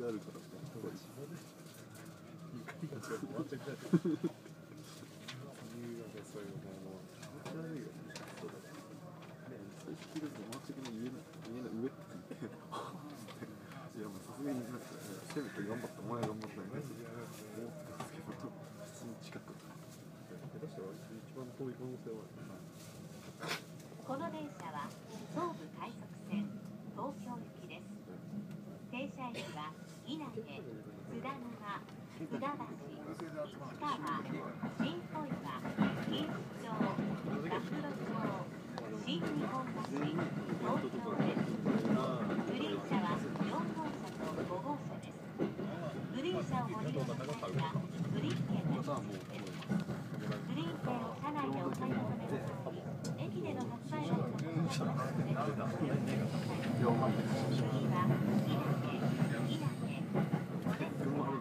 があるからね。 怒りが強く回っちゃうくらい。理由がね、そういうもの。 気持ち悪いよね。そうだね。そういうスキル友達的に家の上って聞いて、いやもうさすがになんかせめて頑張った、お前頑張ったみたいな思ってたんですけど、普通に近く。 下手したら一番遠い可能性はある。 この電車は東武快速線東京行きです。停車駅は稲毛、津田沼、船橋、市川、新小岩、錦糸町、学路町、新日本橋、東京です。グリーン車は4号車と5号車です。グリーン車をご利用の際はグリーン券が必要です。グリーン券を車内でお買い求めの際に駅での発売をお願いします。次は稲毛、おでつ川、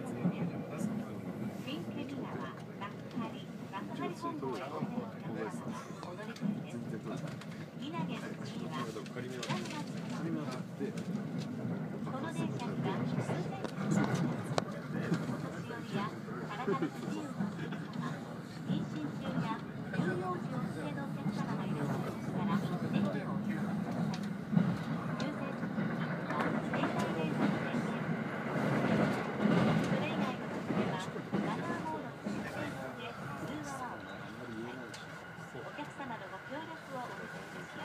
新ケ見川、幕張本郷へお出の皆様はお乗り換えです。稲毛の次は仮名があって、 この電車には数千人のお年寄りや体の不自由なお客様、妊娠中や乳幼児を連れのお客様がいらっしゃいましたら、ぜひお聞きください。優先席は携帯電話の電源。それ以外の時ではマナーモードの設定にて通話はお控えください。お客様のご協力をお願いいたします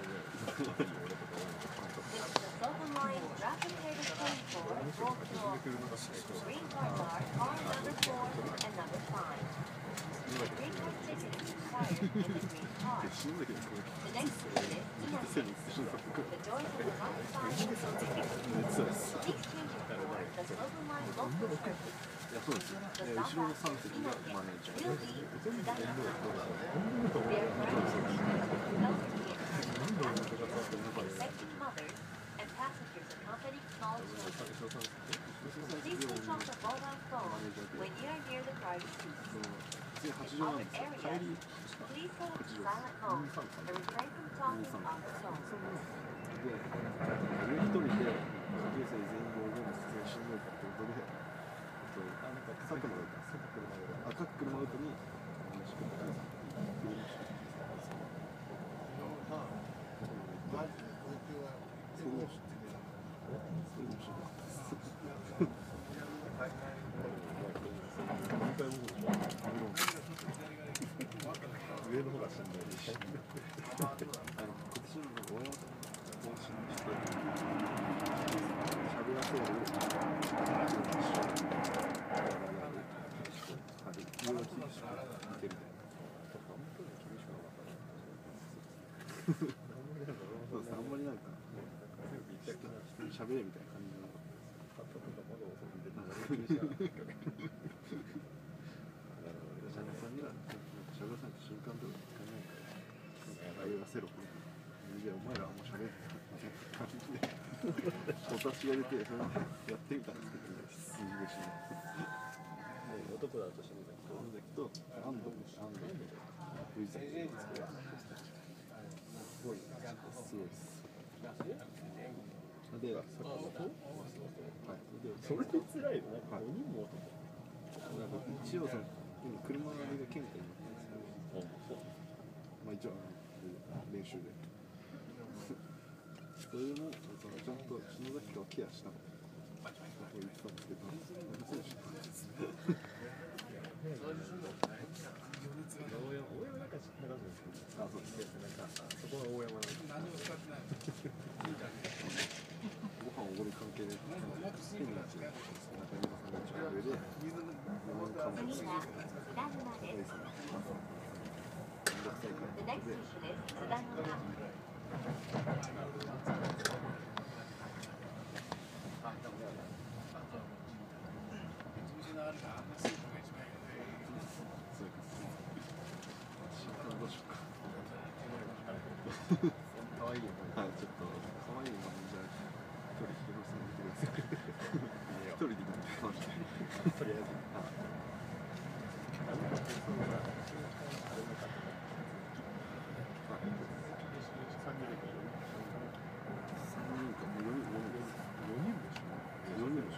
。This is the Southern Line Rapid Rail Train for Tokyo. Green cards are number 4 and number 5. Green card ticket is required in the green car. The next station is Inage. The doors on the right side will be open. Please change your for the Southern Line local service. いやそうですよ。 The 後ろ stop の3席がマネージャー。 will be Tsudayama. Their ground expecting mothers and passengers accompanying small children. Please switch off the mobile phone when you are near the private seats. 次八 In 条なん other ですよ。帰 areas, り please hold silent mode and refrain from talking on the phone. で、上一人で下級生全員で覚えるの説明しんどいからということで、佐久間がいた。赤く車アウトに話しかけてくれました。それも知ってる。それも知らなかったです。 上の方がしんどいし。 今年の親方針にして喋らせる理由が厳しく見てるね。そうです。あんまりなんか人に喋れみたいな感じの。ジャニーさんには喋らさないと瞬間とか使えないから喋らせろ。いやお前らはもう喋るみたいな感じでお達しが出てそれやってみたんですけどすごいしない。 男だとしてもと安藤藤崎ですけどすごいすごいです。で、 それで辛いのなんか5人も男。 なんか一応その今車が県下になってるんですけど、まあ一応練習で。それでもそのちゃんと篠崎川をケアしたのと言ってたんですけど、そうでした。 大山なんか知ってなかったですけど。 あ、そうですね。 なんかそこは大山なんです。 ご飯をおごる関係で変なやつ中山さんが一番上で次は津田沼です。The next station is 津田沼。 可愛いよね。はい、ちょっと可愛いのがじゃあ一人広すぎてください。一人で行ってました。 とりあえず。 3人か4人でしょ。4人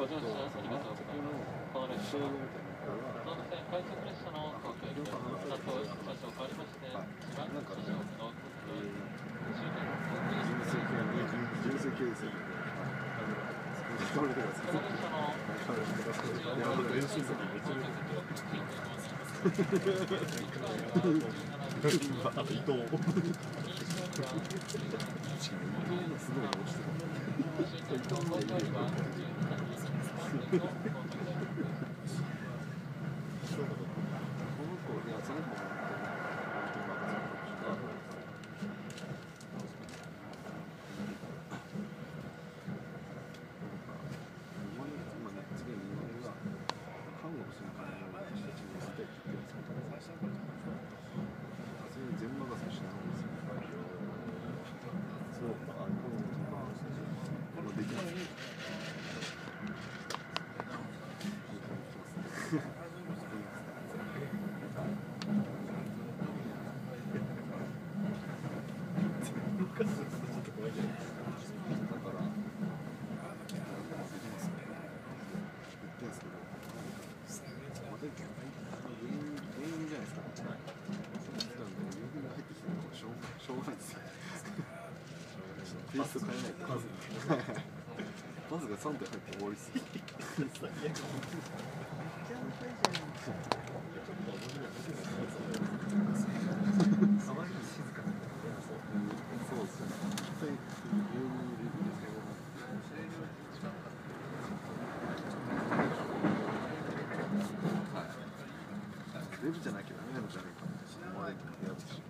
ご乗車ありがとうございます。この列車は東武線快速列車の東京駅です。佐藤車掌変わりまして、千葉車掌の終点純粋系ですよね。この列車のあと伊藤。 すごい落ちてる。ペースト変えないとまずが3点入って終わりっすそうっすね。ウェブじゃなきゃダメなんじゃないかって思われてるやつし。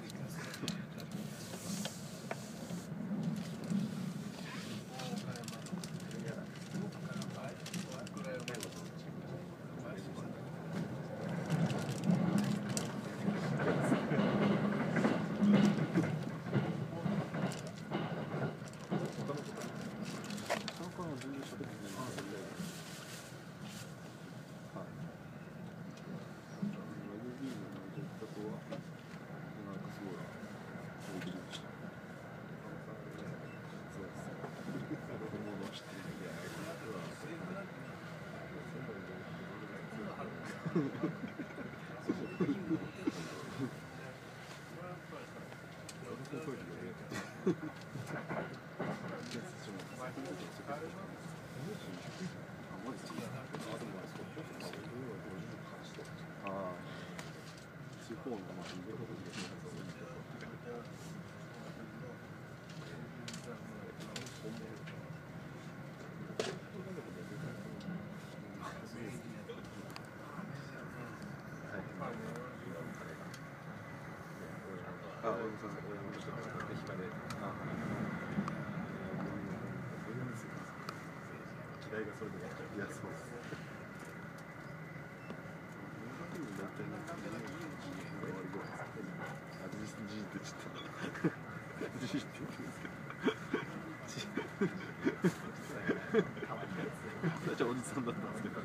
おじさんだったんですけど。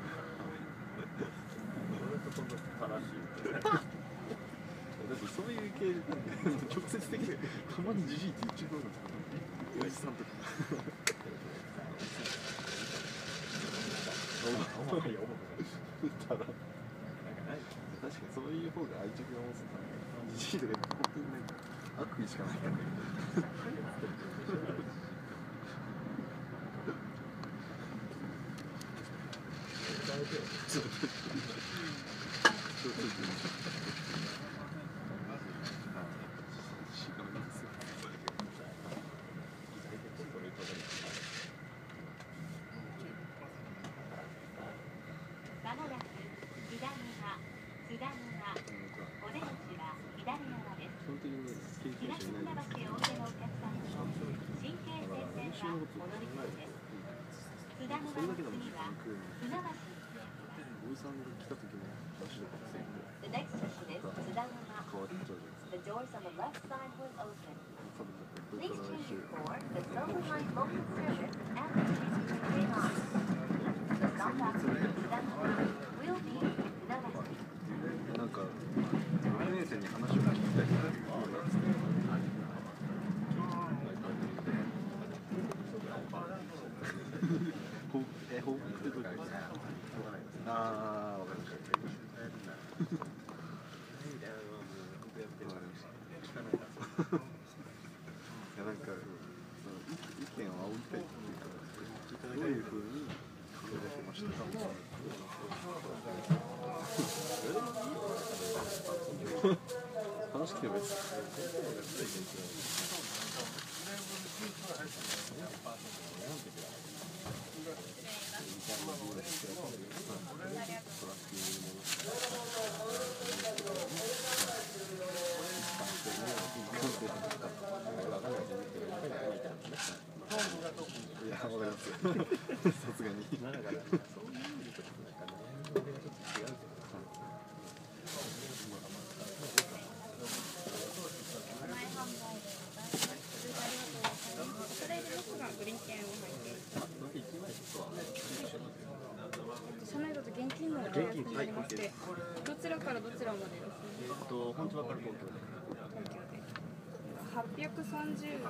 だってそういう系直接的にたまにじじいって言っちゃうのおじさんとか。確かにそういう方が愛着が持つんだ。じじいとか本当になんか悪意しかないからね。なんか6年生に話を聞きたい報告ってやなんかその意見を煽りたいっていうかどういう風に考えてましたか話聞けばいいですいや、わかりますよ。さすがに。 社内だと現金のお金になりまして、どちらからどちらまでですね。 本千葉から東京で。 830円。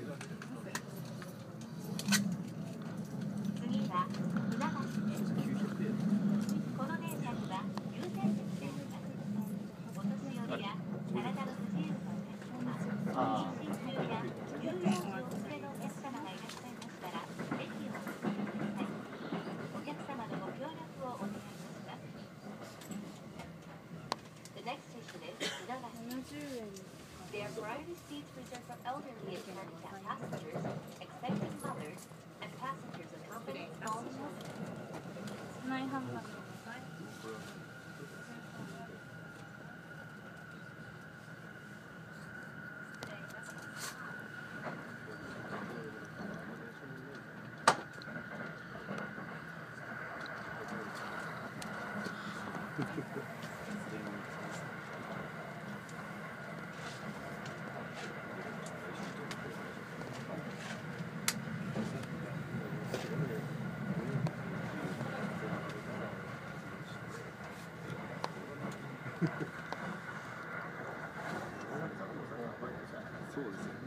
次は船橋です。この電車には優先席であります。お年寄りや体の不自由なお客様、妊娠中や有料のお連れのお客様がいらっしゃいましたら、ぜひお進みください。お客様のご協力をお願いいたします。The next station is 船橋。 70円。 There are priority seats reserved for elderly and handicapped passengers, expectant mothers, and passengers accompanying small children. 社内販売。 そうですよね。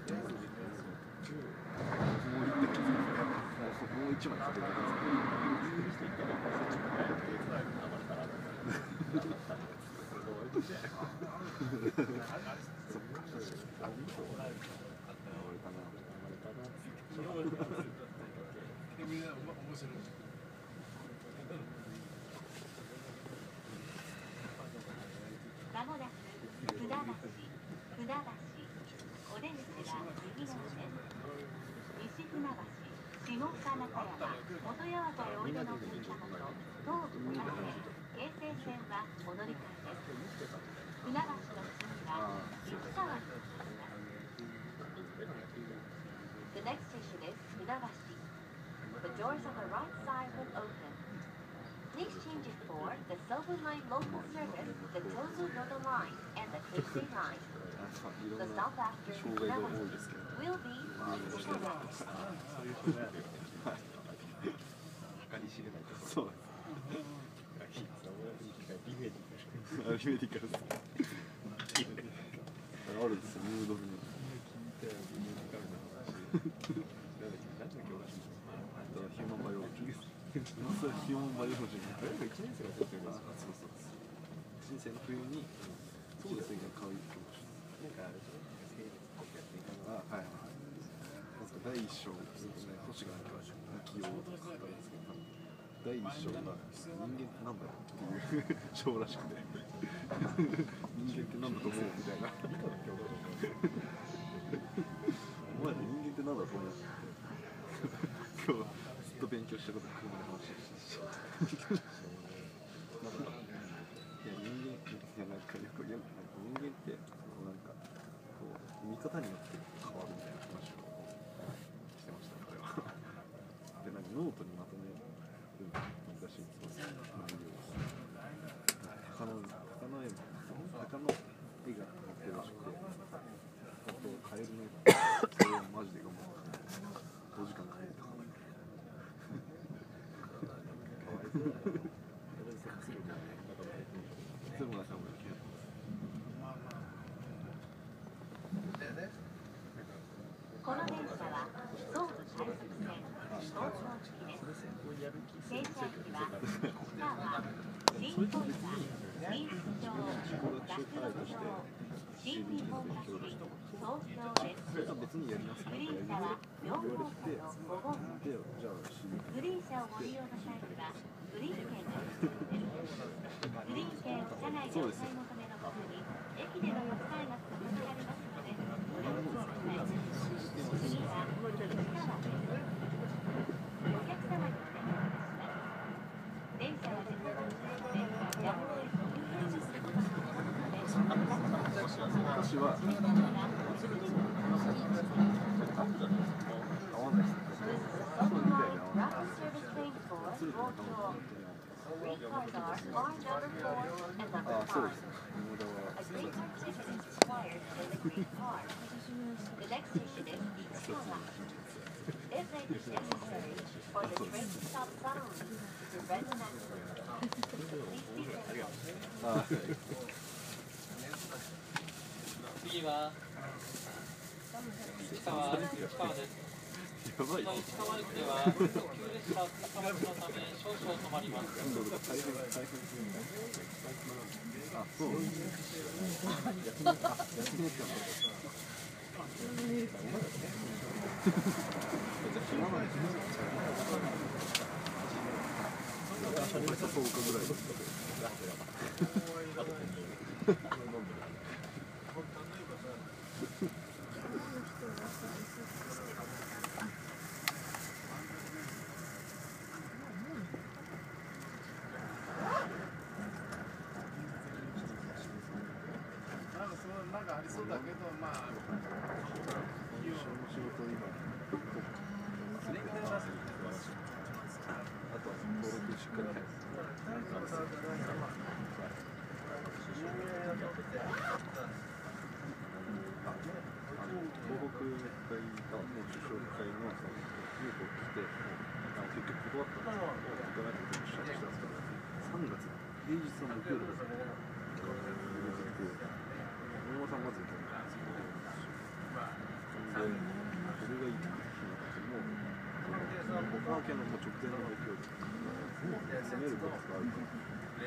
もう一枚かけてくださまもなく船橋、お出口は右側です。西船橋、下川中山、元八幡へおいでのお客様と東武船京成線はお乗り換えです。船橋の次は市川になります。The next station is 船橋。The doors on the right side will open. Please change it for the Silver Line local service, the Tosu Nodo Line, and the Keisei Line. いろ The んな stop after 障害が多いですけど will be Ishikawa. 計り知れないとそうですリメディアニメティカルですあるんですよ、ムードにヒューマンバイオロジーです今更ヒューマンバイオロジー誰か1年生が取ってるんですか。 そうそう人生の冬にそうですね、買う教室なんかあれでしょ、生物とかやっていかな。 はいはいはいなんか第一章ですね、星がなんか泣きを語るんですけど第一章が人間ってなんだろうっていう章らしくて人間ってなんだと思うみたいなお前ら人間ってなんだと思う今日ずっと勉強したこと車で話したしなんかいや人間いやなんかよく言う人間ってなんかこう見方によって変わるみたいな話をしてました彼はでなんかノートにまとめる難しいんですよ内容を鷹の絵が載ってるらしくてあとカエルの絵それをマジで頑張って5時間かけて描かないでもなんかこの電車は東武快速線東京行きです。停車駅は北は新小岩、 新宿町、学路町、新日本橋、東京です。 別にやりますグリーン車は4号車と5号車です。グリーン車をご利用の際にはグリーン券が必要です。グリーン券を車内でお買い求めの場合に駅での発売額がかかりますのでご了承ください。次は市川です。お客様にお願いいたします。電車は時間がないのでやむを得ず入店することができますので私は合わないです。そうです。 The next station is Ichikawa. This lane is necessary for the train to stop suddenly to prevent an accident. Please be careful. 次は市川です。 やばい。 市川駅では特急列車通過待ちのため少々止まります。 大変。あ、そう。休みなんかありそうだけど、まあ。 あと登録しっかり。東北大の首相会の入校来て、結局断ったんですけど、お互いにおっしゃってたんですけど、3月平日の木曜日ですね。大山さんまず行けないんですけど、で、それがいい日なので、もう沖縄県のもう直前の木曜日、攻めることがあるから。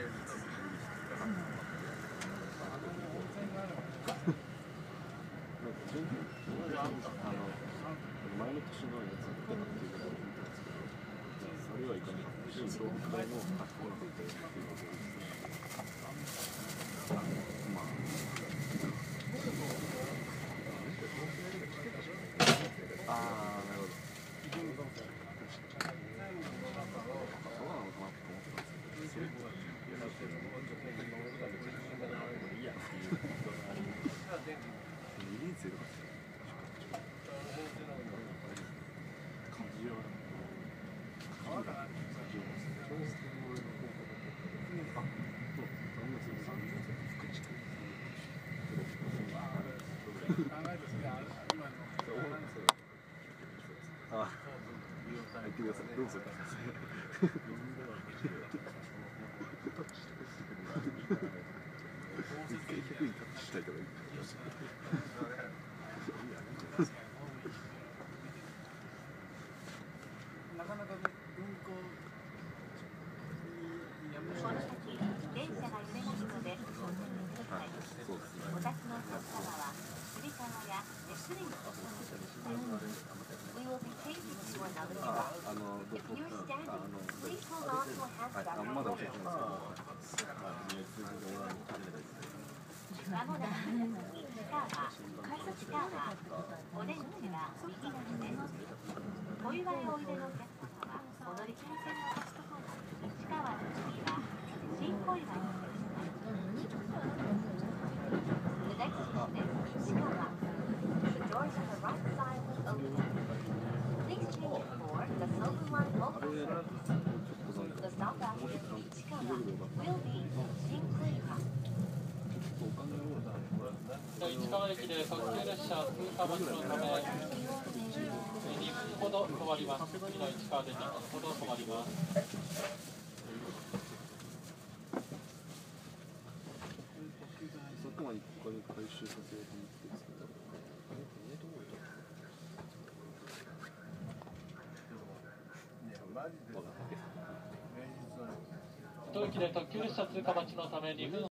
前の年のやつだったっていうことを見たんですけど、それはいかなかったし、東北大の書き込まなかったっていうことですね。まあ、なるほど。そうなのかなと思ったんですけど、いや、2年生とか言ってください。どうぞ。一回100位タッチしたいとか言って。 なかなか運行この先、電車が揺れますのでご注意ください。お立ちのお客様はつり革や手すりのお使いください。We will be changing to another track. If you're standing, please hold on to a handset. まだ教えてないまもなく市川、お出口は右側です。小岩へおいでのお客様はお乗り換え線の市川の次は新小岩に停車します。The next station is 市川。The doors on the right side will open. Please change it for the Silver Line local service. The stop after 市川 will be 新小岩。 市川駅で特急列車通過待ちのため2分ほど止まります。次の市川で2分ほど止まります。 そこまでここに回収させようと思ってですけど。 マジで。 当駅で特急列車通過待ちのため2分